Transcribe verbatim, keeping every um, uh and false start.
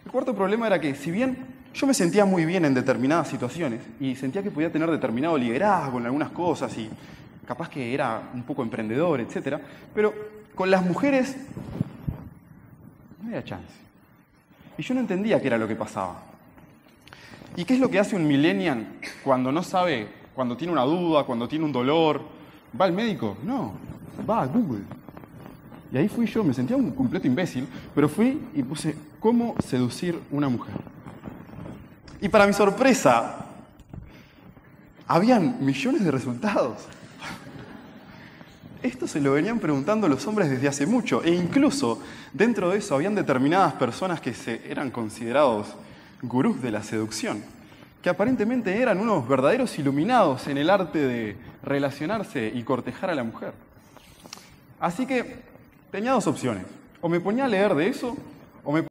El cuarto problema era que, si bien yo me sentía muy bien en determinadas situaciones y sentía que podía tener determinado liderazgo en algunas cosas y capaz que era un poco emprendedor, etcétera, pero con las mujeres no había chance. Y yo no entendía qué era lo que pasaba. ¿Y qué es lo que hace un millennial cuando no sabe, cuando tiene una duda, cuando tiene un dolor? ¿Va al médico? No, va a Google. Y ahí fui yo, me sentía un completo imbécil, pero fui y puse ¿cómo seducir una mujer? Y para mi sorpresa, habían millones de resultados. Esto se lo venían preguntando los hombres desde hace mucho, e incluso dentro de eso habían determinadas personas que se eran considerados gurús de la seducción, que aparentemente eran unos verdaderos iluminados en el arte de relacionarse y cortejar a la mujer. Así que tenía dos opciones: o me ponía a leer de eso, o me